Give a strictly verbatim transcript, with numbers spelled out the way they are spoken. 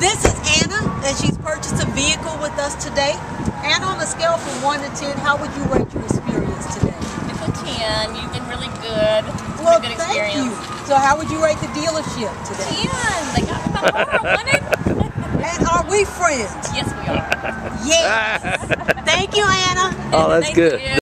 This is Anna, and she's purchased a vehicle with us today. Anna, on a scale from one to ten, how would you rate your experience today? It's a ten. You've been really good. It's Well, been a good thank experience. you. So how would you rate the dealership today? ten. They got me my car. I wanted. And are we friends? Yes, we are. Yes. Thank you, Anna. Oh, that's Thank good. you.